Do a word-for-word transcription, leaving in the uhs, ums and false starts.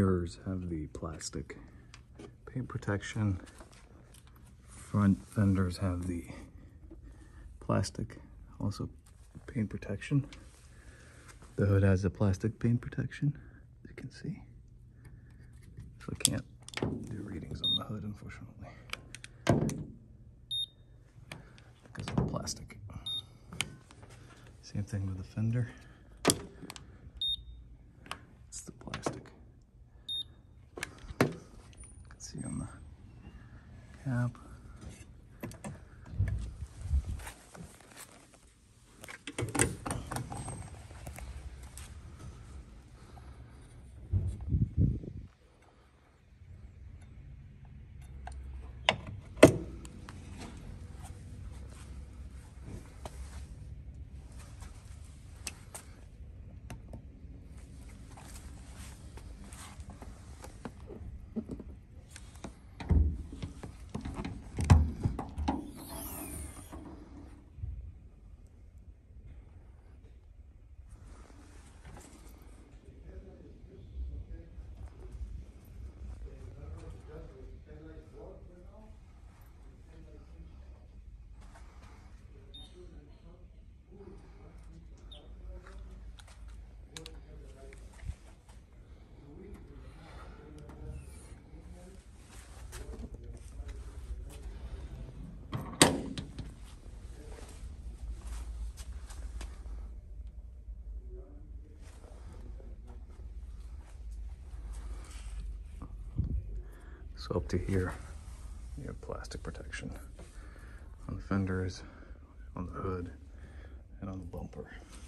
mirrors have the plastic paint protection. Front fenders have the plastic, also paint protection. The hood has a plastic paint protection, as you can see. So I can't do readings on the hood, unfortunately, because of the plastic. Same thing with the fender. It's the plastic. You can see on the cap. So up to here, you have plastic protection on the fenders, on the hood, and on the bumper.